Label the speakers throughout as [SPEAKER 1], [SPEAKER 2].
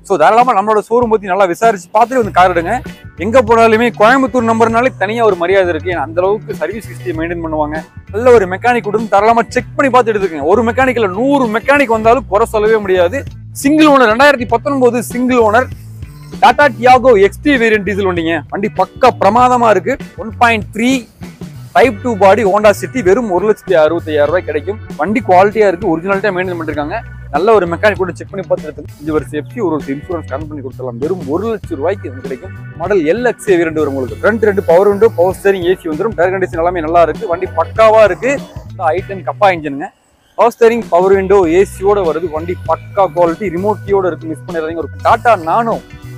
[SPEAKER 1] So தாராளமாக நம்மளோட showroom பற்றி நல்லா விசாரிச்சு பார்த்துட்டு வந்து கார் எடுங்க. எங்கே போனாலுமே கோயம்புத்தூர் நம்பர்னாலே தனியாக ஒரு மரியாதை இருக்குது. ஏன்னா அந்த அளவுக்கு சர்வீஸ் ஹிஸ்டரி மெயின்டைன் பண்ணுவாங்க. நல்ல ஒரு மெக்கானிக் கொடுத்து தாராளமாக செக் பண்ணி பார்த்து எடுத்துக்கங்க. ஒரு மெக்கானிக்கில் 100 மெக்கானிக் வந்தாலும் குறை சொல்லவே முடியாது. Single owner 2019 single owner Tata Tiago XT variant diesel வண்டிங்க. வண்டி பக்கா பிரமாதமா இருக்கு. 1.3 டைப் 2 பாடி ஹோண்டா சிட்டி வெறும் 1,65,000 ரூபாய் கிடைக்கும். வண்டி குவாலிட்டியா இருக்கு, ஒரிஜினாலிட்டியா மெயின்டைன் பண்ணிருக்காங்க. நல்ல ஒரு மெக்கானிக் கூட செக் பண்ணி பார்த்துட்டு 5 வருஷம் எஃப்சி ஒரு இன்சூரன்ஸ் கன் பண்ணி கொடுத்துடலாம். வெறும் 1,00,000 ரூபாய்க்கு கிடைக்கும். மாடல் LXA வேரியன்ட் வரும் உங்களுக்கு. Front 2 power window, power steering, AC வந்துடும். டயர் கண்டிஷன் எல்லாமே நல்லா இருக்கு. வண்டி பக்காவா இருக்கு. i10 கப்பா இன்ஜினுங்க. பவர் ஸ்டீரிங், பவர் விண்டோ, ஏசியோட வருது. வண்டி பக்கா குவாலிட்டி, ரிமோட் கீயோட இருக்கு. மிஸ் பண்ணிடுறீங்க. ஒரு Tata Nano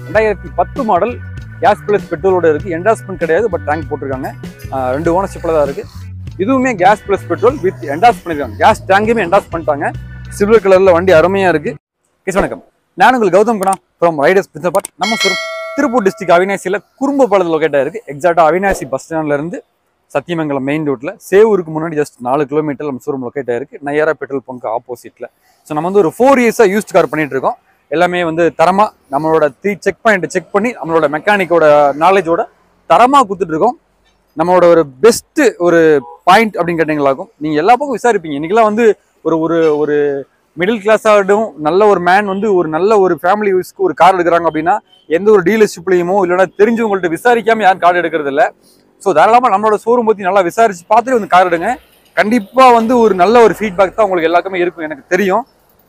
[SPEAKER 1] 2010 model gas plus பெட்ரோலோட இருக்கு. என்டாஸ்மெண்ட் கிடையாது, பட் டேங்க் போட்டிருக்காங்க. 2 ஓனர்ஷிப்ல தான் இருக்கு. இதுவுமே gas plus petrol with endorse பண்ணிருக்காங்க. கேஸ் டேங்குமே என்டாஸ் பண்ணிட்டாங்க. சில்வர் கலர்ல வண்டி அருமையா இருக்கு. வணக்கம், நான் உங்களுக்கு Gautham Guna from riders business part. நம்ம ஷோரூம் திருப்பூர் டிஸ்ட்ரிக்ட் அவினாசியில குறும்பபாளையத்தில் லொகேட் ஆயிருக்கு. எக்ஸாக்டா அவினாசி பஸ் ஸ்டாண்ட்ல இருந்து சத்தியமங்கலம் மெயின் ரோட்ல சேவூருக்கு முன்னாடி ஜஸ்ட் 4 கிலோமீட்டர் நம்ம ஷோரூம் லொகேட் ஆயிருக்கு. நயரா பெட்ரோல் பங்க் ஆப்போசிட்ல. ஸோ நம்ம வந்து ஒரு 4 இயர்ஸா யூஸ்ட் கார் பண்ணிட்டு இருக்கோம். எல்லாமே வந்து தரமா நம்மளோட 3 செக் பாயிண்ட் செக் பண்ணி நம்மளோட மெக்கானிக்கோட நாலேஜோட தரமா கொடுத்துட்டு இருக்கோம். நம்மளோட ஒரு பெஸ்ட் ஒரு பாயிண்ட் அப்படின்னு கேட்டீங்களாக்கும். நீங்க எல்லா பக்கம் விசாரிப்பீங்க. இன்னைக்கெல்லாம் வந்து ஒரு ஒரு ஒரு மிடில் கிளாஸ் ஆகிடும் நல்ல ஒரு மேன் வந்து ஒரு நல்ல ஒரு ஃபேமிலி யூஸ்க்கு ஒரு கார் எடுக்கிறாங்க அப்படின்னா எந்த ஒரு டீலர்ஷிப்லையுமோ இல்லைன்னா தெரிஞ்சவங்கள்ட்ட விசாரிக்காம யாரும் கார் எடுக்கிறது இல்லை. ஸோ தாராளமாக நம்மளோட ஷோரூம் பற்றி நல்லா விசாரிச்சு பார்த்துட்டு வந்து கார் எடுங்க. கண்டிப்பாக வந்து ஒரு நல்ல ஒரு ஃபீட்பேக் தான் உங்களுக்கு எல்லாருக்குமே இருக்கும், எனக்கு தெரியும்.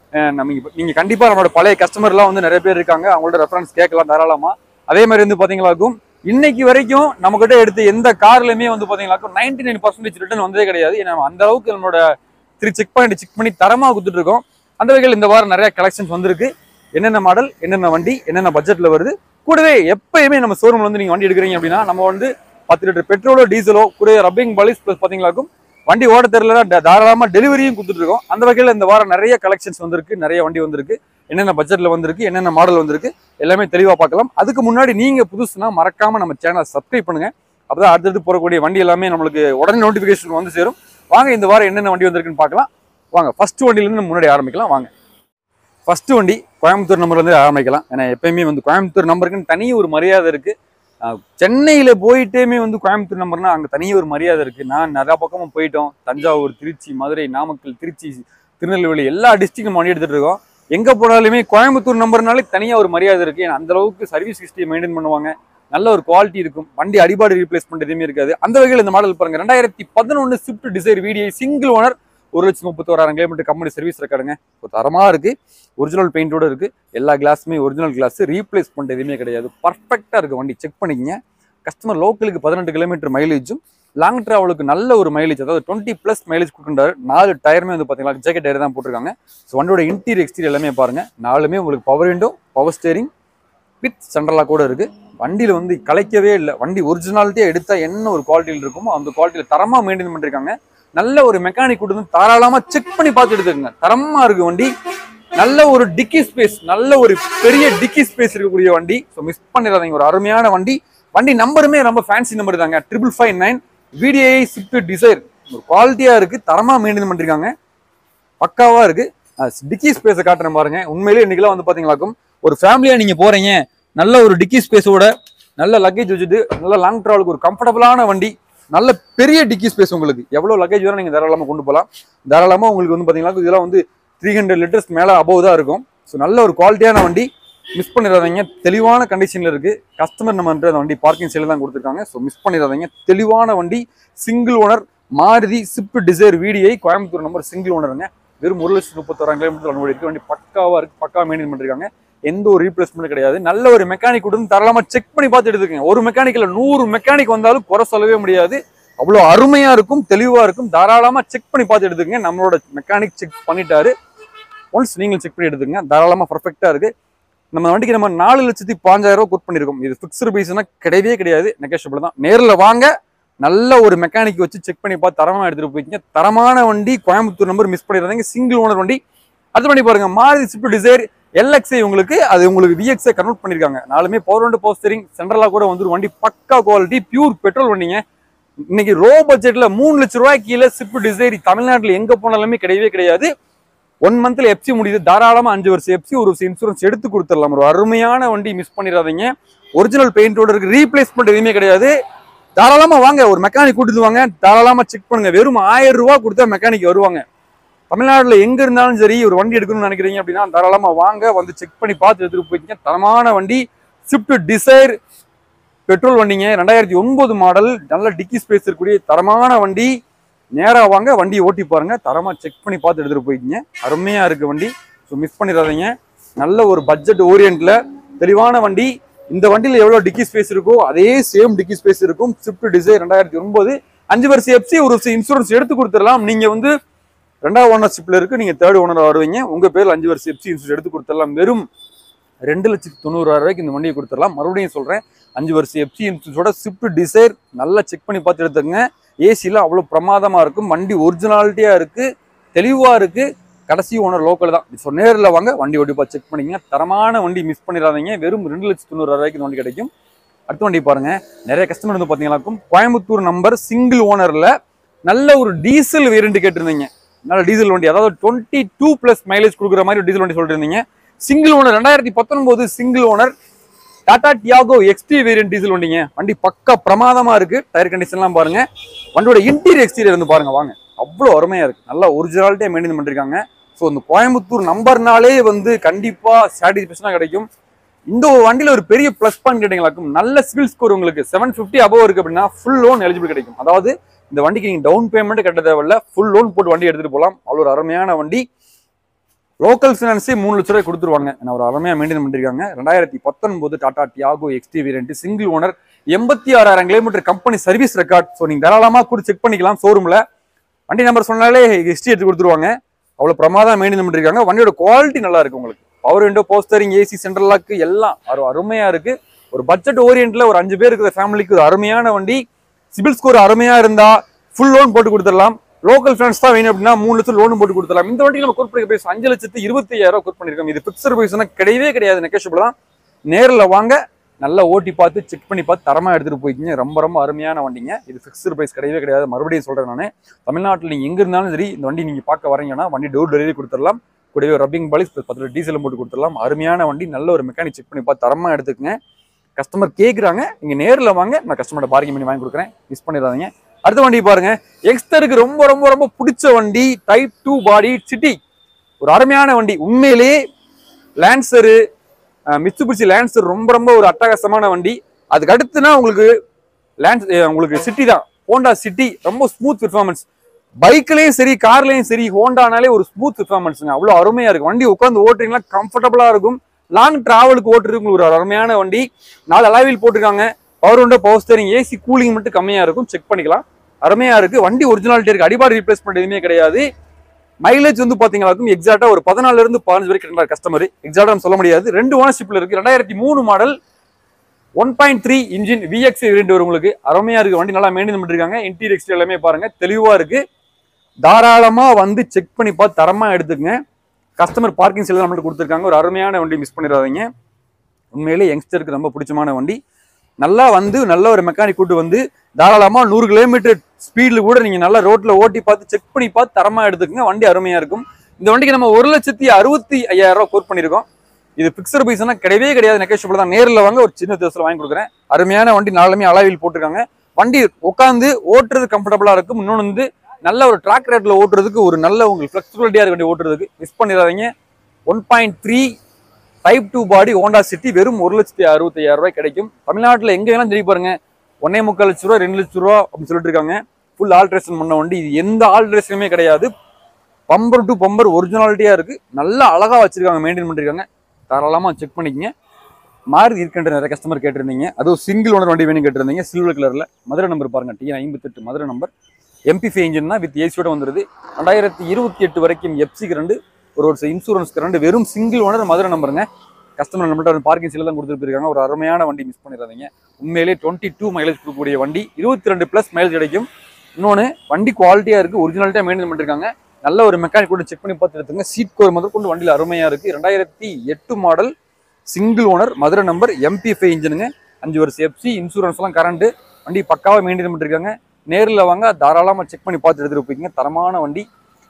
[SPEAKER 1] நீங்கள் கண்டிப்பாக நம்மளோட பழைய கஸ்டமர்லாம் வந்து நிறைய பேர் இருக்காங்க. அவங்களோட ரெஃபரன்ஸ் கேட்கலாம் தாராளமாக. அதே மாதிரி வந்து பார்த்தீங்களாக்கும் இன்னைக்கு வரைக்கும் நம்மகிட்ட எடுத்து எந்த கார்லையுமே வந்து பார்த்தீங்களாக்கும் 99% ரிட்டர்ன் வந்ததே கிடையாது. ஏன்னா அந்த அளவுக்கு நம்மளோட 3 செக் பாயிண்ட் செக் பண்ணி தரமாக கொடுத்துட்டு இருக்கோம். அந்த வகையில் இந்த வாரம் நிறைய கலெக்ஷன்ஸ் வந்திருக்கு. என்னென்ன மாடல், என்னென்ன வண்டி, என்னென்ன பட்ஜெட்ல வருது. கூடவே எப்பயுமே நம்ம ஷோரூம்ல வந்து நீங்க வண்டி எடுக்கிறீங்க அப்படின்னா நம்ம வந்து 10 லிட்டர் பெட்ரோலோ டீசலோ கூட ரப்பிங் பாலிஸ் பிளஸ் பார்த்தீங்களாக்கும் வண்டி ஓட தெரியல தாராளமாக டெலிவரியும் கொடுத்துட்டு இருக்கோம். அந்த வகையில் இந்த வாரம் நிறைய கலெக்ஷன்ஸ் வந்திருக்கு, நிறைய வண்டி வந்திருக்கு. என்னென்ன பட்ஜெட்ல வந்திருக்கு, என்னென்ன மாடல் வந்திருக்கு, எல்லாமே தெளிவாக பார்க்கலாம். அதுக்கு முன்னாடி நீங்க புதுசுனா மறக்காம நம்ம சேனலை சப்ஸ்கிரைப் பண்ணுங்க. அப்பதான் அடுத்தடுத்து போறக்கூடிய வண்டி எல்லாமே நம்மளுக்கு உடனே நோட்டிபிகேஷன் வந்து சேரும். வாங்க இந்த வாரம் என்னென்ன வண்டி வந்திருக்குன்னு பார்க்கலாம். வாங்க ஃபர்ஸ்ட் வண்டியிலேருந்து முன்னாடி ஆரம்பிக்கலாம். வாங்க ஃபர்ஸ்ட் வண்டி கோயம்புத்தூர் நம்பர்லேருந்து ஆரம்பிக்கலாம். ஏன்னா எப்பயுமே வந்து கோயம்புத்தூர் நம்பருக்குன்னு தனி ஒரு மரியாதை இருக்கு. சென்னையில் போயிட்டேமே வந்து கோயம்புத்தூர் நம்பர்னா அங்கே தனி ஒரு மரியாதை இருக்கு. நான் நிறையா பக்கமும் போயிட்டோம். தஞ்சாவூர், திருச்சி, மதுரை, நாமக்கல், திருச்சி, திருநெல்வேலி எல்லா டிஸ்ட்ரிக்டும் வண்டி எடுத்துட்டு இருக்கோம். எங்கே போனாலுமே கோயம்புத்தூர் நம்பர்னாலே தனியாக ஒரு மரியாதை இருக்கு. ஏன்னா அந்த அளவுக்கு சர்வீஸ் ஹிஸ்டரி மெயின்டைன் பண்ணுவாங்க. நல்ல ஒரு குவாலிட்டி இருக்கும். வண்டி அடிபாடு ரீப்ளேஸ்மெண்ட் எதுவுமே இருக்காது. அந்த வகையில் இந்த மாடல் பாருங்க. 2011 Swift Dzire VDI single owner 1,31,000 kilometre company service ரெக்கார்டுங்க. ஒரு தரமா இருக்கு. ஒரிஜினல் பெயிண்டோட இருக்கு. எல்லா கிளாஸுமே ஒரிஜினல் கிளாஸ், ரீப்ளேஸ்மெண்ட் எதுவுமே கிடையாது. பர்ஃபெக்டா இருக்கு வண்டி. செக் பண்ணிக்கங்க. கஸ்டமர் லோக்கலுக்கு 18 கிலோமீட்டர் மைலேஜும் லாங் டிராவலுக்கு நல்ல ஒரு மைலேஜ், அதாவது 20+ மைலேஜ் கொடுக்குறாரு. 4 டயருமே வந்து பார்த்தீங்கன்னா ஜாக்கெட் டயர் தான் போட்டிருக்காங்க. ஸோ வண்டியோட இன்டீரியர் எக்ஸ்டீரியர் எல்லாமே பாருங்க. 4மே உங்களுக்கு power window, power steering with சென்ட்ரலா கூட இருக்கு. வண்டியில வந்து கலைக்கவே இல்லை. வண்டி ஒரிஜினாலிட்டியா எடுத்தா என்ன ஒரு குவாலிட்டியில் இருக்குமோ அந்த குவாலிட்டியில தரமா மெயின்டைன் பண்ணிருக்காங்க. நல்ல ஒரு மெக்கானிக் கொடுத்து தாராளமா செக் பண்ணி பார்த்து எடுத்துக்கங்க. தரமா இருக்கு வண்டி. நல்ல ஒரு டிக்கி ஸ்பேஸ், நல்ல ஒரு பெரிய டிக்கி ஸ்பேஸ் இருக்கக்கூடிய வண்டி. ஸோ மிஸ் பண்ணிடாதீங்க. ஒரு அருமையான வண்டி. வண்டி நம்பருமே ரொம்ப ஃபேன்சி நம்பர் தாங்க. 559 VDI ஸ்விஃப்ட் டிசைர். ஒரு குவாலிட்டியா இருக்கு. தரமா மெயின்டைன் பண்ணிருக்காங்க. பக்காவா இருக்கு. டிக்கி ஸ்பேஸை காட்டுறேன் பாருங்க. உண்மையிலேயே இன்னைக்கெல்லாம் வந்து பாத்தீங்களாக்கும் ஒரு ஃபேமிலியா நீங்க போறீங்க, நல்ல ஒரு டிக்கி ஸ்பேஸோட நல்ல லக்கேஜ் வச்சுட்டு நல்ல லாங் டிராவலுக்கு ஒரு கம்ஃபர்டபுளான வண்டி. நல்ல பெரிய டிக்கி ஸ்பேஸ். உங்களுக்கு எவ்வளவு லக்கேஜ் வேணும் நீங்க தாராளமா கொண்டு போகலாம். தாராளமா உங்களுக்கு வந்து பாத்தீங்கன்னா இதெல்லாம் வந்து 300 லிட்டர்ஸ் மேல அபோவ் தான் இருக்கும். ஸோ நல்ல ஒரு குவாலிட்டியான வண்டி. மிஸ் பண்ணிடாதீங்க. தெளிவான கண்டிஷன்ல இருக்கு. கஸ்டமர் நம்ம அந்த வண்டி பார்க்கிங் சைடில் தான் கொடுத்துருக்காங்க. ஸோ மிஸ் பண்ணிடாதீங்க. தெளிவான வண்டி. Single owner Maruti Swift Dzire VDI Coimbatore number single ஓனருங்க. வெறும் 1,31,000 கிலோமீட்டர் இருக்கு. வண்டி பக்காவா இருக்கு. பக்கா மெயின்டைன் பண்ணிருக்காங்க. எந்த ஒரு ரீப்ளேஸ்மெண்ட் கிடையாது. நல்ல ஒரு மெக்கானிக் கொடுத்து தரலாமா செக் பண்ணி பார்த்து எடுத்துக்கங்க. ஒரு மெக்கானிக்ல 100 மெக்கானிக் வந்தாலும் குறை சொல்லவே முடியாது. அவ்வளோ அருமையா இருக்கும், தெளிவா இருக்கும். தாராளமா செக் பண்ணி பார்த்து எடுத்துக்கங்க. நம்மளோட மெக்கானிக் செக் பண்ணிட்டாரு. ஒன்ஸ் நீங்கள் செக் பண்ணி எடுத்துக்கங்க. தாராளமா பர்ஃபெக்டா இருக்கு. நம்ம வண்டிக்கு நம்ம 4,05,000 ரூபாய் கோட் பண்ணிருக்கோம். இது ஃபிக்ஸ்டு பிரைஸ்னா கிடையவே கிடையாது. நெகோஷியபிள் தான். நேரில் வாங்க. நல்ல ஒரு மெக்கானிக் வச்சு செக் பண்ணி பார்த்து தரமா எடுத்துட்டு போய்க்கிங்க. தரமான வண்டி. கோயம்புத்தூர் நம்பர் மிஸ் பண்ணிடுறாங்க. சிங்கிள் ஓனர் வண்டி. அடுத்த வண்டி பாருங்க. Maruti Swift Dzire LXA. உங்களுக்கு அது உங்களுக்கு VXA கன்வெர்ட் பண்ணிருக்காங்க. 4மே பவர் விண்டோ, பவர் ஸ்டீரிங், சென்ட்ரலா கூட வந்துடும். வண்டி பக்கா குவாலிட்டி, பியூர் பெட்ரோல் வண்டிங்க. இன்னைக்கு ரோ பட்ஜெட்ல 3 லட்சம் ரூபாய் கீழே ஸ்விஃப்ட் டிசைர் தமிழ்நாட்டில் எங்க போனாலுமே கிடையவே கிடையாது. 1 மந்த்ல எஃப்சி முடியுது, தாராளமா 5 வருஷம் எஃப்சி, ஒரு வருஷம் இன்சூரன்ஸ் எடுத்து கொடுத்துடலாம். ஒரு அருமையான வண்டி, மிஸ் பண்ணிடாதீங்க. ஒரிஜினல் பெயிண்டோட இருக்கு, ரீப்ளேஸ்மெண்ட் எதுவுமே கிடையாது. தாராளமா வாங்க, ஒரு மெக்கானிக் கூட்டிட்டு வாங்க, தாராளமா செக் பண்ணுங்க. வெறும் 1000 ரூபாய் கொடுத்தா மெக்கானிக் வருவாங்க. தமிழ்நாடுல எங்க இருந்தாலும் சரி, ஒரு வண்டி எடுக்கணும்னு நினைக்கிறீங்க அப்படின்னா தாராளமா வாங்க, வந்து செக் பண்ணி பார்த்து எடுத்துட்டு போய்க்கிங்க. தரமான வண்டி, ஸ்விஃப்ட் டிசைர் பெட்ரோல் வண்டிங்க, 2009 மாடல், நல்ல டிக்கி ஸ்பேஸ் இருக்கக்கூடிய தரமான வண்டி. நேரா வாங்க, வண்டியை ஓட்டி பாருங்க, தரமா செக் பண்ணி பார்த்து எடுத்துட்டு போய்க்கிங்க. அருமையா இருக்கு வண்டி, ஸோ மிஸ் பண்ணிடாதீங்க. நல்ல ஒரு பட்ஜெட் ஓரியன்ட்ல தெளிவான வண்டி. இந்த வண்டியில எவ்வளவு டிக்கி ஸ்பேஸ் இருக்கோ அதே சேம் டிக்கி ஸ்பேஸ் இருக்கும். ஸ்விஃப்ட் டிசைர் 2009, 5 வருஷம் எஃப்சி, ஒரு வருஷம் இன்சூரன்ஸ் எடுத்து கொடுத்துடலாம். நீங்க வந்து 2வது ஓனர்ஷிப்ல இருக்கு, நீங்க 3rd ஓனர் வருவீங்க. உங்க பேர்ல 5 வருஷம் எஃப்சி இன்சூரன்ஸ் எடுத்து கொடுத்துடலாம். வெறும் 2,90,000 ரூபாய்க்கு இந்த வண்டியை கொடுத்துடலாம். மறுபடியும் சொல்றேன், 5 வருஷம் எஃப்சி இன்சூரன்ஸோட ஸ்விஃப்ட் டிசைர் நல்லா செக் பண்ணி பார்த்து எடுத்துங்க. ஏசில அவ்வளவு பிரமாதமா இருக்கும். வண்டி ஒரிஜினாலிட்டியா இருக்கு, தெளிவா இருக்கு. கடைசி ஓனர் லோக்கல் தான். ஸோ நேரில் வாங்க, வண்டி ஓட்டி பார்த்து செக் பண்ணிங்க. தரமான வண்டி, மிஸ் பண்ணிடாதீங்க. வெறும் 2,90,000 ரூபாய்க்கு இந்த வண்டி கிடைக்கும். அடுத்த வண்டி பாருங்க, நிறைய கஸ்டமர் வந்து பார்த்தீங்கன்னாக்கும் கோயம்புத்தூர் நம்பர், சிங்கிள் ஓனர்ல நல்ல ஒரு டீசல் வேரியன்ட் கேட்டிருந்தீங்க. நல்ல டீசல் வண்டி, அதாவது 22+ மைலேஜ் கொடுக்குற மாதிரி டீசல் வண்டி சொல்லிட்டு இருந்தீங்க. Single owner, 2019 single owner Tata Tiago XT variant diesel வண்டிங்க. வண்டி பக்கா பிரமாதமா இருக்கு. டயர் கண்டிஷன்லாம் பாருங்க, வண்டியோட இன்டீரியர் எக்ஸ்டீரியர் வந்து பாருங்க வாங்க, அவ்வளோ அருமையா இருக்கு. நல்லா ஒரிஜினாலிட்டியா மெயின்டைன் பண்ணிருக்காங்க. ஸோ இந்த கோயம்புத்தூர் நம்பர்னாலே வந்து கண்டிப்பா சாட்டிஸ்ஃபேக்ஷனா கிடைக்கும். இந்த வண்டியில ஒரு பெரிய பிளஸ் பாயிண்ட் கேட்டீங்களாக்கும், நல்ல சிவில் ஸ்கோர் உங்களுக்கு 750 அபவ் இருக்கு அப்படின்னா ஃபுல் லோன் எலிஜிபிள் கிடைக்கும். அதாவது இந்த வண்டிக்கு நீங்க டவுன் பேமெண்ட் கட்ட தேவையில்ல, ஃபுல் லோன் போட்டு வண்டி எடுத்துட்டு போகலாம். அவ்வளோ ஒரு அருமையான வண்டி. லோக்கல் ஃபினான்ஸே 3 லட்ச ரூபாய் கொடுத்துருவாங்க. நான் ஒரு அருமையா மெயின்டைன் பண்ணிருக்காங்க. 2019 Tata Tiago XT variant, single owner, 86,000 kilometre company service record. So நீங்க தாராளமா கூட செக் பண்ணிக்கலாம் ஷோரூம்ல. வண்டி நம்பர் சொன்னாலே ஹிஸ்ட்ரி எடுத்து கொடுத்துருவாங்க. அவ்வளோ பிரமாதம் மெயின்டைன் பண்ணிருக்காங்க. வண்டியோட குவாலிட்டி நல்லா இருக்கு. உங்களுக்கு பவர் விண்டோ, போஸ்டரிங், ஏசி, சென்ட்ரல் லாக் எல்லாம் அருமையா இருக்கு. ஒரு பட்ஜெட் ஓரியன்ட்ல ஒரு 5 பேர் இருக்கிற ஃபேமிலிக்கு ஒரு அருமையான வண்டி. சிபில் ஸ்கோர் அருமையா இருந்தா ஃபுல் லோன் போட்டு கொடுத்துடலாம். லோக்கல் ஃபினான்ஸ் தான் வேணும் அப்படின்னா 3 லட்சம் லோன் போட்டு கொடுத்துடலாம். இந்த வண்டிக்கு நம்ம கோட் பண்ணி பிரைஸ் 5,25,000 கோட் பண்ணிருக்கோம். இது பிக்சர் பிரைஸ்னா கிடையவே கிடையாது, நெகோஷியபிள் தான். நேரில் வாங்க, நல்லா ஓட்டி பார்த்து செக் பண்ணி பார்த்து தரமா எடுத்துட்டு போய்க்கிங்க. ரொம்ப ரொம்ப அருமையான வண்டிங்க. இது பிக்சர் பிரைஸ் கிடையவே கிடையாது. மறுபடியும் சொல்றேன், நான் தமிழ்நாட்டில் நீங்க எங்க இருந்தாலும் சரி இந்த வண்டி நீங்க பார்க்க வரீங்கன்னா வண்டி டோர் டெலிவரி கொடுத்துடலாம். கூடவே ரப்பிங் பாலிஸ் 10 டீசல் போட்டு கொடுத்துடலாம். அருமையான வண்டி, நல்ல ஒரு மெக்கானிக் செக் பண்ணி பார்த்து தரமா எடுத்துக்கங்க. கஸ்டமர் கேட்குறாங்க, நீங்க நேரில் வாங்க, நான் கஸ்டமர்ட்ட பார்க்கிங் பண்ணி வாங்கி கொடுக்குறேன். மிஸ் பண்ணிடாதீங்க. அடுத்த வண்டி பாருங்க, யங்ஸ்டருக்கு ரொம்ப ரொம்ப ரொம்ப பிடிச்ச வண்டி, டைப் 2 பாடி சிட்டி. ஒரு அருமையான வண்டி. உண்மையிலேயே லான்சரு, மிட்சுபிஷி லான்சர் ரொம்ப ரொம்ப ஒரு அட்டகாசமான வண்டி. அதுக்கு அடுத்துனா உங்களுக்கு சிட்டி தான். ஹோண்டா சிட்டி ரொம்ப ஸ்மூத் பெர்ஃபார்மன்ஸ். பைக்லயும் சரி, கார்லயும் சரி, ஹோண்டானாலே ஒரு ஸ்மூத் பெர்ஃபார்மன்ஸுங்க. அவ்வளோ அருமையா இருக்கு. வண்டி உட்காந்து ஓட்டுறீங்களா கம்ஃபர்டபுளா இருக்கும். லாங் டிராவலுக்கு ஓட்டுறதுக்கு ஒரு அருமையான வண்டி. 4 அலாவில் போட்டிருக்காங்க. Power window, power steering, AC, cooling மட்டும் கம்மியா இருக்கும். செக் பண்ணிக்கலாம். அருமையா இருக்கு. வண்டி ஒரிஜினாலிட்டி இருக்கு. அடிபாடு ரீப்ளேஸ்மெண்ட் எதுவுமே கிடையாது. மைலேஜ் வந்து பாத்தீங்கன்னா எக்ஸாக்டா ஒரு 14 இருந்து 15 வரைக்கும் கஸ்டமர். எக்ஸாக்டா சொல்ல முடியாது. 2 ஓனர்ஷிப்ல இருக்கு. 2003 மாடல், 1.3 இன்ஜின் VX வேரியன்ட் வரும் உங்களுக்கு. அருமையா இருக்கு வண்டி. நல்லா மெயின்டைன் பண்ணிருக்காங்க. இன்டீரியர் எக்ஸ்டீரியர் எல்லாமே பாருங்க, தெளிவா இருக்கு. தாராளமா வந்து செக் பண்ணி பார்த்து தரமா எடுத்துக்கங்க. கஸ்டமர் பார்க்கிங் செல் நம்மளுக்கு கொடுத்துருக்காங்க. ஒரு அருமையான வண்டி, மிஸ் பண்ணிடாதீங்க. உண்மையிலே யங்ஸ்டருக்கு ரொம்ப பிடிச்சமான வண்டி. நல்லா வந்து நல்ல ஒரு மெக்கானிக் கூட்டு வந்து தாராளமா 100 கிலோமீட்டர் ஸ்பீட்ல கூட நீங்க நல்லா ரோட்ல ஓட்டி பார்த்து செக் பண்ணி பார்த்து தரமா எடுத்துக்கங்க. வண்டி அருமையா இருக்கும். இந்த வண்டிக்கு நம்ம 1,65,000 கோட் பண்ணிருக்கோம். இது பிக்சர் பைஸ்னா கிடையவே கிடையாது, நெகோஷியபிள் தான். நேரில் வாங்க, ஒரு சின்ன வித்தியாசத்துல வாங்கி கொடுக்குறேன். அருமையான வண்டி, நாலுமே அலாவில் போட்டிருக்காங்க. வண்டி உட்காந்து ஓட்டுறது கம்ஃபர்டபுளா இருக்கும். இன்னொன்று வந்து நல்ல ஒரு ட்ராக் ரேட்ல ஓட்டுறதுக்கு ஒரு நல்ல உங்களுக்கு ஃபிளெக்சிபிலிட்டியா இருக்க வண்டி ஓட்டுறதுக்கு. மிஸ் பண்ணிடாதீங்க. 1.3 டைப் 2 பாடி ஹோண்டா சிட்டி வெறும் 1,65,000 ரூபாய் கிடைக்கும். தமிழ்நாட்டில் எங்க வேணாலும் தெரிய பாருங்க, 1.25 லட்ச ரூபா, 2 லட்ச ரூபா அப்படின்னு சொல்லிட்டு இருக்காங்க. ஃபுல் ஆல்ட்ரேஷன் பண்ண வண்டி. இது எந்த ஆல்ட்ரேஷனுமே கிடையாது. பம்பர் டு பம்பர் ஒரிஜினாலிட்டியா இருக்கு. நல்லா அழகா வச்சிருக்காங்க, மெயின்டைன் பண்ணிருக்காங்க. தாராளமா செக் பண்ணிக்கங்க. மாருதி இருக்கின்ற நிறைய கஸ்டமர் கேட்டிருந்தீங்க. அதுவும் சிங்கிள் ஓனர் வண்டி வேணும் கேட்டிருந்தீங்க. சில்வர் கலர்ல மதுரை நம்பர் பாருங்க, TN58 Madurai number. MP5 engine தான், வித் ஏசியோட வந்துருது. 2028 வரைக்கும் எஃப்சி கரண்டு, ஒரு வருஷம் இன்சூரன்ஸ் கரண்டு, வெறும் சிங்கிள் ஓனர் மதுரை நம்பருங்க. கஸ்டமர் நம்மள்ட்ட பார்க்கிங் சீல தான் கொடுத்துருக்காங்க. ஒரு அருமையான வண்டி, மிஸ் பண்ணிடாதீங்க. உண்மையிலே 22 மைலேஜ் கொடுக்கக்கூடிய வண்டி, 22+ மைலேஜ் கிடைக்கும். இன்னொன்று வண்டி குவாலிட்டியா இருக்கு, ஒரிஜினாலிட்டியா மெயின்டைன் பண்ணிருக்காங்க. நல்ல ஒரு மெக்கானிக் கூட செக் பண்ணி பார்த்து எடுத்துங்க. சீட் கவர் முதல் கொண்டு வண்டியில் அருமையா இருக்கு. 2008 model, single owner, Madurai number, MP5 இன்ஜினுங்க. 5 வருஷம் எஃப்சி, இன்சூரன்ஸ் எல்லாம் கரண்ட். வண்டி பக்காவா மெயின்டைன் பண்ணிருக்காங்க. நேரில் வாங்க, தாராளமாக செக் பண்ணி பார்த்து எடுத்துட்டு போய்க்கிங்க. தரமான வண்டி.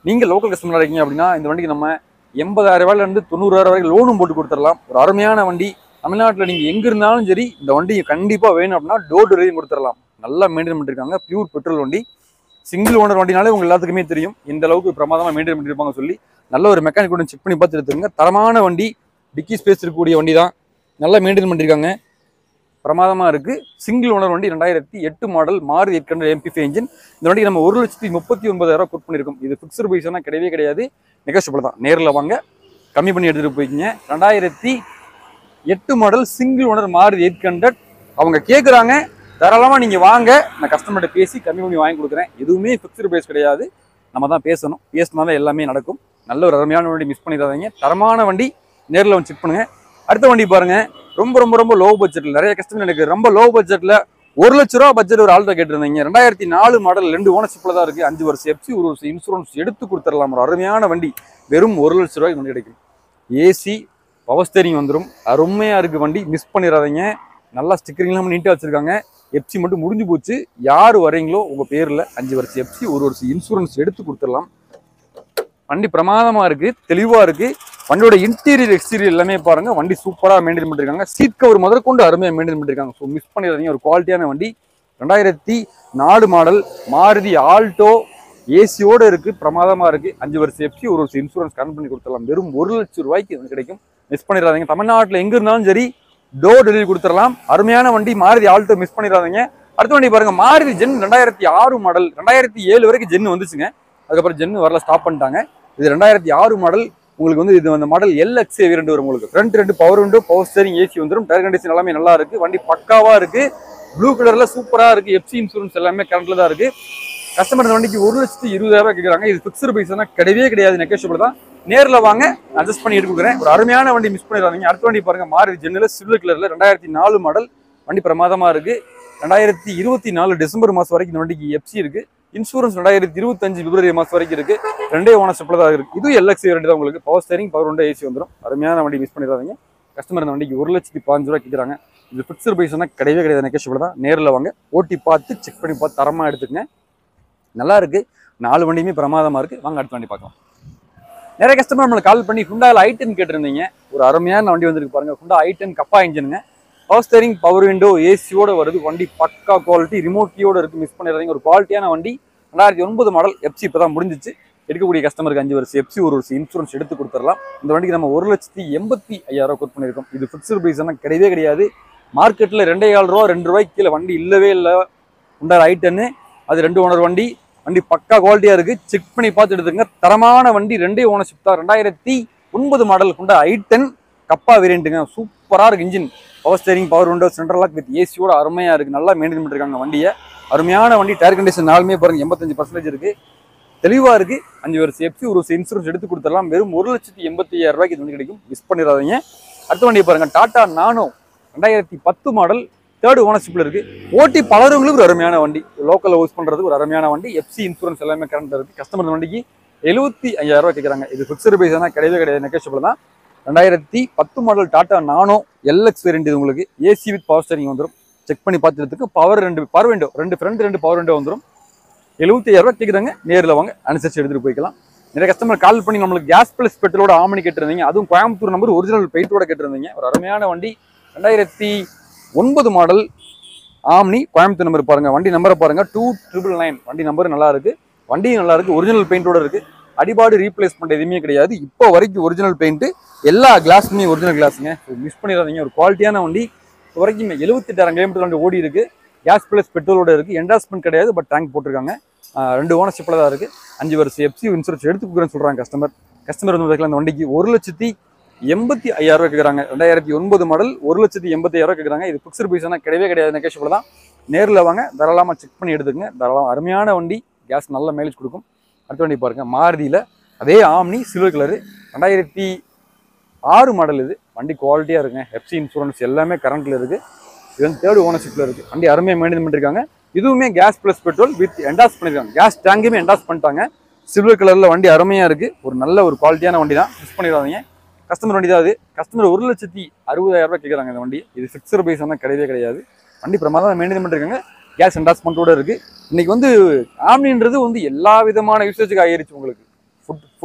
[SPEAKER 1] நீங்கள் லோக்கல் கஸ்டமராக இருக்கீங்க அப்படின்னா இந்த வண்டிக்கு நம்ம 80,000 ரூபாயிலிருந்து 90,000 வரைக்கும் லோனும் போட்டு கொடுத்துடலாம். ஒரு அருமையான வண்டி. தமிழ்நாட்டில் நீங்கள் எங்கே இருந்தாலும் சரி இந்த வண்டி கண்டிப்பாக வேணும் அப்படின்னா டோர் டெலிவரி கொடுத்துடலாம். நல்லா மெயின்டைன் பண்ணிருக்காங்க. பியூர் பெட்ரோல் வண்டி. சிங்கிள் ஓனர் வண்டினாலே உங்களுக்கு எல்லாத்துக்குமே தெரியும் இந்த அளவுக்கு பிரமாதமாக மெயின்டைன் பண்ணியிருப்பாங்க சொல்லி. நல்ல ஒரு மெக்கானிக் கூட செக் பண்ணி பார்த்து எடுத்துருங்க. தரமான வண்டி, டிக்கி ஸ்பேஸ் இருக்கக்கூடிய வண்டி தான். நல்லா மெயின்டைன் பண்ணியிருக்காங்க. பிரமாதமாக இருக்குது. சிங்கிள் ஓனர் வண்டி 2008 மாடல் மாருதி 800 MP5 இன்ஜின். இந்த வண்டி நம்ம 1,39,000 கோட் பண்ணியிருக்கோம். இது ஃபிக்ஸ்டு பிரைஸ்னா கிடையவே கிடையாது. நெகோஷியபிள் தான். நேரில் வாங்க, கம்மி பண்ணி எடுத்துகிட்டு போய்க்கிங்க. 2008 மாடல் சிங்கிள் ஓனர் மாருதி 800. அவங்க கேட்குறாங்க, தாராளமாக நீங்கள் வாங்க, நான் கஸ்டமர்கிட்ட பேசி கம்மி பண்ணி வாங்கி கொடுக்குறேன். எதுவுமே ஃபிக்ஸ்டு பிரைஸ் கிடையாது. நம்ம தான் பேசணும். பேசினா தான் எல்லாமே நடக்கும். நல்ல ஒரு அருமையான வண்டி, மிஸ் பண்ணிடாதீங்க. தரமான வண்டி, நேரில் வந்து செக் பண்ணுங்கள். அடுத்த வண்டி பாருங்கள். ரொம்ப ரொம்ப ரொம்ப லோ பட்ஜெட்டில் நிறைய கஸ்டமர் எனக்கு ரொம்ப லோ பட்ஜெட்டில் 1 லட்ச ரூபா பட்ஜெட் ஒரு ஆள்கிட்ட கேட்டிருந்தீங்க. 2004 மாடல் 2 ஓனர்ஷிப்பில் தான் இருக்குது. 5 வருஷம் எஃப்சி, 1 வருஷம் இன்சூரன்ஸ் எடுத்து கொடுத்துடலாம். ஒரு அருமையான வண்டி. வெறும் 1 லட்ச ரூபாய்க்கு வண்டி கிடைக்கும். ஏசி பவர் ஸ்டேரிங் வந்துடும். அருமையாக இருக்குது வண்டி. மிஸ் பண்ணிடாதீங்க. நல்லா ஸ்டிக்கரிங்லாம் நீட்டாக வச்சுருக்காங்க. எஃப்சி மட்டும் முடிஞ்சு போச்சு. யார் வரீங்களோ உங்கள் பேரில் 5 வருஷம் எஃப்சி, 1 வருஷம் இன்சூரன்ஸ் எடுத்து கொடுத்துடலாம். வண்டி பிரமாதமாக இருக்குது, தெளிவாக இருக்குது. வண்டியோட இன்டீரியர் எக்ஸ்டீரியர் எல்லாமே பாருங்க. வண்டி சூப்பராக மெயின்டைன் பண்ணிருக்காங்க. சீட் கவர் முதற்கொண்டு அருமையாக மெயின்டைன் பண்ணிருக்காங்க. ஸோ மிஸ் பண்ணிடுறீங்க. ஒரு குவாலிட்டியான வண்டி. 2004 மாடல் மாருதி ஆல்டோ ஏசியோடு இருக்குது. பிரமாதமாக இருக்குது. 5 வருஷம் எஃப்சி, 1 வருஷம் இன்சூரன்ஸ் கரண்ட் பண்ணி கொடுத்துடலாம். வெறும் 1 லட்சம் ரூபாய்க்கு இது கிடைக்கும். மிஸ் பண்ணிடாதீங்க. தமிழ்நாட்டில் எங்கே இருந்தாலும் சரி டோர் டெலிவரி கொடுத்துடலாம். அருமையான வண்டி மாருதி ஆல்டோ, மிஸ் பண்ணிடாதீங்க. அடுத்த வண்டி பாருங்க. Maruti gen 2006 model. 2007 வரைக்கும் ஜென் வந்துச்சுங்க. அதுக்கப்புறம் ஜென் வரல, ஸ்டாப் பண்ணிட்டாங்க. இது 2006 மாடல். உங்களுக்கு வந்து இது அந்த மாடல் LX வேரியன்ட் வரும். உங்களுக்கு front 2 power window, power steering, AC வந்துடும். டயர் கண்டிஷன் எல்லாமே நல்லா இருக்கு. வண்டி பக்காவா இருக்கு. ப்ளூ கலர்ல சூப்பரா இருக்கு. எஃப்சி இன்சூரன்ஸ் எல்லாமே கரண்ட்ல தான் இருக்கு. கஸ்டமர் இந்த வண்டிக்கு 1,20,000 கேட்குறாங்க. இது ஃபிக்ஸ்டு பிரைஸ்னா கிடையவே கிடையாது. நெகோஷியபிள் தான். நேரில் வாங்க, அட்ஜஸ்ட் பண்ணி எடுத்துக்கிறேன். ஒரு அருமையான வண்டி, மிஸ் பண்ணிடாதீங்க. அடுத்த வண்டி பாருங்க. மாருதி ஜென்னில் சில்வர் கலர்ல 2004 மாடல். வண்டி பிரமாதமா இருக்கு. 2024 டிசம்பர் மாதம் வரைக்கும் இந்த வண்டிக்கு எஃப்சி இருக்கு. இன்சூரன்ஸ் 2025 பிப்ரவரி மாதம் வரைக்கும் இருக்கு. 2 ஓனர்ஷிப்ல தான் இருக்கு. இது LX வேரியன்ட் தான். உங்களுக்கு power steering, power window, AC வந்துடும். அருமையான வண்டி, மிஸ் பண்ணிடாதீங்க. கஸ்டமர் இந்த வண்டிக்கு 1,15,000 கேட்குறாங்க. இது ஃபிக்ஸ்டு பிரைஸ்னா கிடையவே கிடையாது. நெகோஷியபிள் தான். நேரில் வாங்க, ஓட்டி பார்த்து செக் பண்ணி பார்த்து தரமாக எடுத்துக்கங்க. நல்லா இருக்கு. 4 வண்டியுமே பிரமாதமாக இருக்கு. வாங்க அடுத்த வண்டி பார்க்கலாம். நிறைய கஸ்டமர் நம்மளுக்கு கால் பண்ணி ஹுண்டாயில் i10 கேட்டிருந்தீங்க. ஒரு அருமையான வண்டி வந்திருக்கு பாருங்க. ஹுண்டா i10 கப்பா இன்ஜினுங்க. பவர் ஸ்டீரிங், பவர் விண்டோ, ஏசியோட வருது. வண்டி பக்கா குவாலிட்டி, ரிமோட் கீயோட இருக்கு. மிஸ் பண்ணிடாதீங்க. ஒரு குவாலிட்டியான வண்டி. 2009 மாடல். எஃப்சி இப்போ தான் முடிஞ்சிச்சு. எடுக்கக்கூடிய கஸ்டமருக்கு 5 வருஷம் எஃப்சி, 1 வருஷம் இன்சூரன்ஸ் எடுத்து கொடுத்துடலாம். இந்த வண்டிக்கு நம்ம 1,85,000 கோட் பண்ணியிருக்கோம். இது ஃபிக்ஸ்டு பிரைஸ்னா கிடையவே கிடையாது. மார்க்கெட்டில் 2,4 ரூபா 2 ரூபாய்க்கு கீழே வண்டி இல்லவே இல்லை. ஹுண்டா i10 அது 2 ஓனர் வண்டி. வண்டி பக்கா குவாலிட்டியாக இருக்குது. செக் பண்ணி பார்த்து எடுத்துங்க. தரமான வண்டி. 2 ஓனர்ஷிப் தான். 2009 மாடல் ஹுண்டா i10 கப்பா வேரியண்ட்டுங்க. சூப்பராக இருக்குது. Engine, power steering, power window, central lock with ஏசியோட அருமையாக இருக்குது. நல்லா மெயின்டைன் பண்ணிருக்காங்க வண்டியை. அருமையான வண்டி. டயர் கண்டிஷன் நாலுமே பாருங்க 85% இருக்குது. தெளிவாக இருக்குது. 5 வருஷம் எஃப்சி, 1 வருஷம் இன்சூரன்ஸ் எடுத்து கொடுத்துடலாம். வெறும் 1,85,000 ரூபாய்க்கு இது வண்டி கிடைக்கும். மிஸ் பண்ணிடாதீங்க. அடுத்த வண்டியை பாருங்க. Tata Nano 2010 model. 3rd ஓனர்ஷிப்ல இருக்கு. ஓட்டி பலருங்களுக்கு ஒரு அருமையான வண்டி. லோக்கல்ல யூஸ் பண்றதுக்கு ஒரு அருமையான வண்டி. எஃப்சி இன்சூரன்ஸ் எல்லாமே கரண்ட் இருக்கு. கஸ்டமர் வண்டிக்கு 75,000 ரூபாய் கேட்குறாங்க. இது ஃபிக்ஸ்டு பிரைஸ் தான். கிடையவே கிடையாது. நெகோஷியபிள் தான். 2010 model Tata Nano LX variant. இது உங்களுக்கு ஏசி வித் பவர் ஸ்டீரிங் வந்துடும். செக் பண்ணி பார்த்துறதுக்கு power 2 power window, 2 front 2 power window வந்துடும். 75,000 ரூபாய் கேட்குறாங்க. நேரில் வாங்க, அனுசரிச்சு எடுத்துட்டு போய்க்கலாம். நிறைய கஸ்டமர் கால் பண்ணி நம்மளுக்கு கேஸ் பிளஸ் பெட்ரோலோட ஆமணி கேட்டிருந்தீங்க. அதுவும் கோயம்புத்தூர் நம்பர், ஒரிஜினல் பெயிண்டோட கேட்டிருந்தீங்க. ஒரு அருமையான வண்டி. 2009 மாடல் ஆம்னி கோயம்புத்தூர் நம்பர் பாருங்க. வண்டி நம்பரை பாருங்க. 2999. வண்டி நம்பர் நல்லா இருக்கு. வண்டியும் நல்லா இருக்கு. ஒரிஜினல் பெயிண்டோட இருக்கு. அடிபாடு ரீப்ளேஸ்மெண்ட் எதுவுமே கிடையாது. இப்போ வரைக்கும் ஒரிஜினல் பெயிண்ட். எல்லா கிளாஸுமே ஒரிஜினல் கிளாஸுங்க. மிஸ் பண்ணிடாதீங்க. ஒரு குவாலிட்டியான வண்டி. இப்போ வரைக்கும் 78,000 கிலோமீட்டர் வண்டி ஓடி இருக்கு. கேஸ் பிளஸ் பெட்ரோலோட இருக்கு. என்டாஸ்மெண்ட் கிடையாது, பட் டேங்க் போட்டிருக்காங்க. 2 ஓனர்ஷிப்ல தான் இருக்கு. 5 வருஷம் எஃப்சி இன்சூரன்ஸ் எடுத்து கொடுக்குறேன்னு சொல்றாங்க கஸ்டமர். கஸ்டமர் வந்து அந்த வண்டிக்கு 1,85,000 ரூபாய் கேட்குறாங்க. 2009 மாடல் 1,85,000 ரூபாய் கேட்குறாங்க. இது ஃபிக்ஸ்டு பிரைஸ்னா கிடையவே கிடையாது. நெகோஷியபிள் தான். நேரில் வாங்க, தாராளமாக செக் பண்ணி எடுத்துக்கங்க. தாராளமாக அருமையான வண்டி. கேஸ் நல்ல மைலேஜ் கொடுக்கும். அடுத்த வண்டி பாருங்க. மாருதியில் அதே ஆம்னி சில்வர் கலரு. 2006 மாடல். இது வண்டி குவாலிட்டியாக இருக்குங்க. எஃப்சி இன்சூரன்ஸ் எல்லாமே கரண்ட்ல இருக்கு. இது வந்து 3rd ஓனர்ஷிப்ல இருக்கு. வண்டி அருமையாக மெயின்டைன் பண்ணிருக்காங்க. இதுவுமே gas plus petrol with endorse பண்ணிருக்காங்க. கேஸ் டேங்குமே என்டாஸ் பண்ணிட்டாங்க. சில்வர் கலர்ல வண்டி அருமையா இருக்கு. ஒரு நல்ல ஒரு குவாலிட்டியான வண்டி தான். மிஸ் பண்ணிடாதீங்க. கஸ்டமர் வண்டி தான் அது. கஸ்டமர் 1,60,000 ரூபாய் கேட்குறாங்க இந்த வண்டி. இது ஃபிக்ஸ்டு பிரைஸ் ஆனால் கிடையவே கிடையாது. வண்டி பிரமாதம் மெயின்டைன் பண்ணிருக்காங்க. கேஸ் என்டாஸ்மெண்ட்டோட இருக்கு. இன்னைக்கு வந்து ஆம்னின்றது வந்து எல்லா விதமான யூசேஜுக்கு ஆகிருச்சு. உங்களுக்கு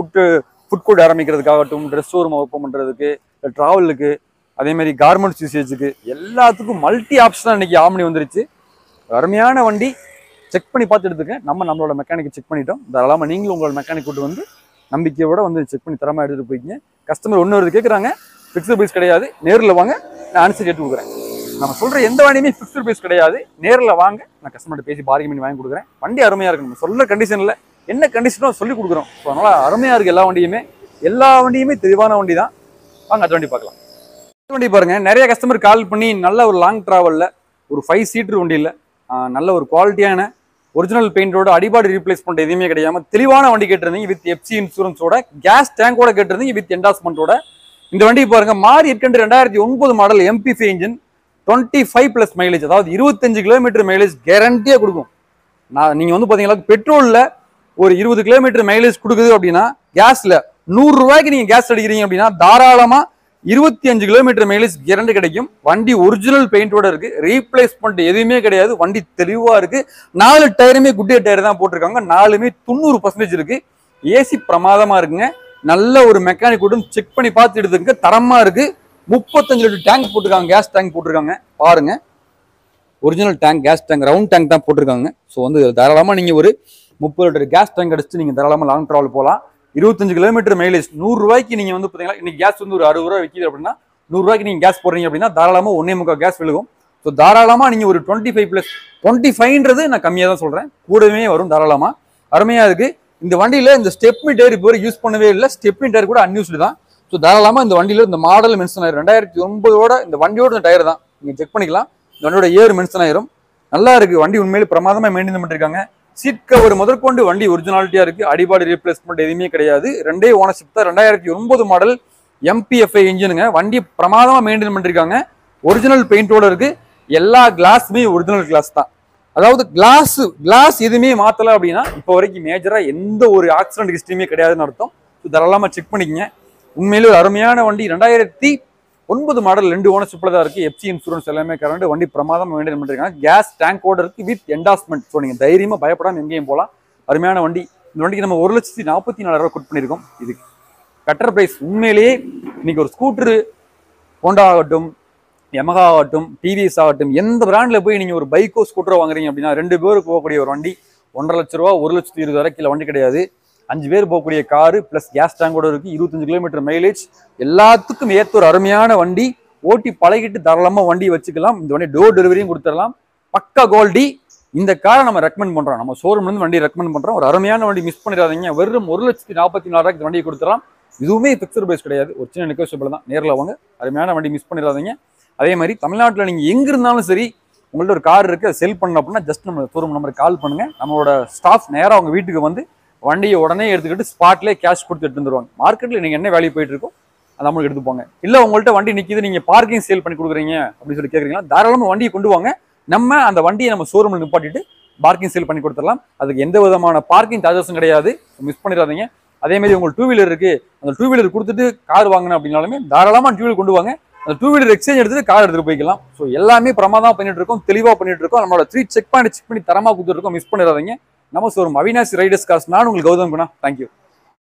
[SPEAKER 1] ஃபுட் கோர்ட் ஆரம்பிக்கிறதுக்காகட்டும், ட்ரெஸ் ஷோரூம் ஓப்பன் பண்ணுறதுக்கு, ட்ராவலுக்கு, அதே மாதிரி கார்மெண்ட்ஸ் யூசேஜுக்கு எல்லாத்துக்கும் மல்டி ஆப்ஷனாக இன்னைக்கு ஆம்னி வந்துருச்சு. அருமையான வண்டி. செக் பண்ணி பார்த்து எடுத்துக்கேன். நம்மளோட மெக்கானிக்கை செக் பண்ணிட்டோம். தாராளமாக நீங்களும் உங்களோட மெக்கானிக் கூட்டு வந்து நம்பிக்கையோட வந்து செக் பண்ணி தரமாக எடுத்துகிட்டு போய்க்கிங்க. கஸ்டமர் ஒன்று வருது கேட்குறாங்க, ஃபிக்ஸ்டு ப்ரைஸ் கிடையாது, நேரில் வாங்க, நான் ஆன்சர் கேட்டு கொடுக்குறேன். நம்ம சொல்கிற எந்த வண்டியுமே ஃபிக்ஸ்டு ப்ரைஸ் கிடையாது. நேரில் வாங்க, நான் கஸ்டமர்கிட்ட பேசி பார்க்கிங் பண்ணி வாங்கி கொடுக்குறேன். வண்டி அருமையாக இருக்கு. நம்ம சொல்கிற கண்டிஷனில் என்ன கண்டிஷனோ சொல்லி கொடுக்குறோம். ஸோ அதனால் அருமையாக இருக்குது எல்லா வண்டியுமே தெளிவான வண்டி தான். வாங்க அந்த வண்டி பார்க்கலாம். வண்டி பாருங்க, நிறைய கஸ்டமர் கால் பண்ணி நல்ல ஒரு லாங் டிராவலில் ஒரு 5 சீட்டர் வண்டியில் நல்ல ஒரு குவாலிட்டியான ஒரிஜினல் பெயிண்டோட அடிபாடி ரீப்ளேஸ்மெண்ட் எதுவுமே கிடையாம தெளிவான வண்டி கேட்டிருந்தீங்க. வித் எஃப்சி இன்சூரன்ஸோட, கேஸ் டேங்கோட கேட்டிருந்தீங்க, வித் என்டாஸ்மெண்ட்டோட. இந்த வண்டி பாருங்க, மாறி 2009 மாடல் MP5 இன்ஜின், 25+ மைலேஜ், அதாவது 25 கிலோமீட்டர் மைலேஜ் கேரண்டியா கொடுக்கும். நீங்க வந்து பாத்தீங்கன்னா பெட்ரோல்ல ஒரு 20 கிலோமீட்டர் மைலேஜ் கொடுக்குது அப்படின்னா, கேஸ்ல 100 ரூபாய்க்கு நீங்க கேஸ் அடிக்கிறீங்க அப்படின்னா தாராளமா 25 கிலோமீட்டர் மைலேஜ் கேரண்டி கிடைக்கும். வண்டி ஒரிஜினல் பெயிண்டோட இருக்கு, ரீப்ளேஸ்மெண்ட் எதுவுமே கிடையாது. வண்டி தெளிவா இருக்கு. 4 டயருமே குட் டயர் தான் போட்டிருக்காங்க. 4மே 90% இருக்கு. ஏசி பிரமாதமா இருக்குங்க. நல்ல ஒரு மெக்கானிக் கூட செக் பண்ணி பார்த்து எடுத்துங்க. தரமா இருக்கு. 35 லிட்டர் டேங்க் போட்டிருக்காங்க, கேஸ் டேங்க் போட்டிருக்காங்க. பாருங்க, original tank, gas tank, round tank தான் போட்டிருக்காங்க. ஸோ வந்து தாராளமா நீங்க ஒரு 30 லிட்டர் கேஸ் டேங்க் அடிச்சு நீங்க தாராளமா லாங் டிராவல் போகலாம். 25 கிலோமீட்டர் மைலேஜ், 100 ரூபாய்க்கு நீங்க வந்து பாத்தீங்கன்னா இன்னைக்கு கேஸ் வந்து ஒரு 60 ரூபாய் விற்கிது அப்படின்னா, 100 ரூபாய்க்கு நீங்க கேஸ் போடுறீங்க அப்படின்னா தாராளமா 1.25 கேஸ் விழுகும். ஸோ தாராளமா நீங்க ஒரு 25+25ன்றது நான் கம்மியாக தான் சொல்றேன், கூடவே வரும். தாராளமா அருமையா இருக்கு. இந்த வண்டியில இந்த ஸ்டெப்னி டயர் இப்போ யூஸ் பண்ணவே இல்லை. ஸ்டெப்னி டயர் கூட அன்யூஸ்டு தான். ஸோ தாராளமா இந்த வண்டியில இந்த மாடல் மென்ஷன் ஆயிரும். 2009ஓட இந்த வண்டியோட இந்த டயர் தான், நீங்க செக் பண்ணிக்கலாம். இந்த வண்டியோட ஏர் மென்ஷன் ஆயிரும். நல்லா இருக்கு வண்டி, உண்மையிலே பிரமாதமா மெயின்டைன் பண்ணிருக்காங்க. சீட் கவர் முதற்கொண்டு வண்டி ஒரிஜினாலிட்டியா இருக்கு. அடிபாடி ரீப்ளேஸ்மெண்ட் எதுவுமே கிடையாது. 2 ஓனர்ஷிப் தான். 2009 மாடல் MP5 இன்ஜினுங்க. வண்டி பிரமாதமா மெயின்டைன் பண்ணிருக்காங்க. ஒரிஜினல் பெயிண்டோட இருக்கு. எல்லா கிளாஸுமே ஒரிஜினல் கிளாஸ் தான். அதாவது கிளாஸ் எதுவுமே மாத்தல அப்படின்னா இப்போ வரைக்கும் மேஜரா எந்த ஒரு ஆக்சிடென்ட் ஹிஸ்டரியுமே கிடையாதுன்னு அர்த்தம். தாராளமா செக் பண்ணிக்கங்க. உண்மையிலே ஒரு அருமையான வண்டி. 2009 மாடல், 2 ஓனர்ஷிப்ல தான் இருக்கு. எஃப்சி இன்சூரன்ஸ் எல்லாமே கரண்ட். வண்டி பிரமாதம் மெயின்டைன் பண்ணிருக்காங்க. கேஸ் டேங்கோட இருக்கு, வித் என்டாஸ்மெண்ட். ஸோ நீங்க தைரியமா பயப்படாம எங்கேயும் போகலாம். அருமையான வண்டி. இந்த வண்டிக்கு நம்ம 1,44,000 ரூபாய் குட் பண்ணிருக்கோம். இது கட்டர் பிரைஸ். உண்மையிலேயே இன்னைக்கு ஒரு ஸ்கூட்டரு, ஹோண்டா ஆகட்டும், யமஹா ஆகட்டும், டிவிஎஸ் ஆகட்டும், எந்த பிராண்ட்ல போய் நீங்க ஒரு பைக்கோ ஸ்கூட்டரோ வாங்குறீங்க அப்படின்னா 2 பேருக்கு போகக்கூடிய ஒரு வண்டி 1,50,000 ரூபா, 1,20,000 கீழே வண்டி கிடையாது. 5 பேர் போகக்கூடிய காரு பிளஸ் கேஸ் டேங்கோட இருக்கு. 25 கிலோமீட்டர் மைலேஜ், எல்லாத்துக்கும் ஏற்ற ஒரு அருமையான வண்டி. ஓட்டி பழகிட்டு தாராளமா வண்டி வச்சுக்கலாம். இந்த வண்டி டோர் டெலிவரியும் கொடுத்துடலாம். பக்கா குவாலிட்டி. இந்த காரை நம்ம ரெக்கமெண்ட் பண்றோம். நம்ம ஷோரூம்ல இருந்து வண்டி ரெக்கமெண்ட் பண்றோம். ஒரு அருமையான வண்டி, மிஸ் பண்ணிடாதீங்க. வெறும் 1,44,000 வண்டியை கொடுத்துடலாம். இதுவுமே பிக்சர் பிரைஸ் கிடையாது, ஒரு சின்ன நெகோசியபிள் தான். நேரில் வாங்க, அருமையான வண்டி, மிஸ் பண்ணிடாதீங்க. அதே மாதிரி தமிழ்நாட்டில் நீங்க எங்க இருந்தாலும் சரி, உங்கள்ட்ட ஒரு கார் இருக்கு, செல் பண்ணணும் அப்படின்னா ஜஸ்ட் நம்ம ஷோரூம் நம்பருக்கு கால் பண்ணுங்க. நம்மளோட ஸ்டாஃப் நேராக உங்க வீட்டுக்கு வந்து வண்டியை உடனே எடுத்துக்கிட்டு ஸ்பாட்லேயே கேஷ் கொடுத்து எடுத்து வந்துருவாங்க. மார்க்கெட்டில் நீங்கள் என்ன வேல்யூ போயிட்டு இருக்கோ அந்த அமௌண்ட் எடுத்துப்பாங்க. இல்லை உங்கள்கிட்ட வண்டி நிற்கிது, நீங்கள் பார்க்கிங் சேல் பண்ணி கொடுக்குறீங்க அப்படின்னு சொல்லி கேட்குறீங்களா, தாராளமாக வண்டியை கொண்டு வாங்க. நம்ம அந்த வண்டியை நம்ம ஷோரூமில் நிப்பாட்டிட்டு பார்க்கிங் சேல் பண்ணி கொடுத்துடலாம். அதுக்கு எந்த விதமான பார்க்கிங் சார்ஜஸும் கிடையாது. மிஸ் பண்ணிடாதீங்க. அதே மாதிரி உங்களுக்கு 2 வீலர் இருக்கு, அந்த 2 வீலர் கொடுத்துட்டு கார் வாங்கணும் அப்படின்னாலுமே தாராளமாக 2 வீலர் கொண்டு வாங்க. அந்த 2 வீலர் எக்ஸ்சேஞ்ச் எடுத்துட்டு கார் எடுத்துட்டு போய்க்கலாம். ஸோ எல்லாமே பிரமாதமாக பண்ணிட்டு இருக்கோம், தெளிவாக பண்ணிட்டு இருக்கோம். நம்மளோட 3 செக் பண்ணி தரமாக கொடுத்துருக்கோம். மிஸ் பண்ணிடாதீங்க. நம்ம ஷோரூம் அவினாசி ரைடர்ஸ் கார்ஸ். நான் உங்களுக்கு கௌதம் குணா. தேங்க்யூ.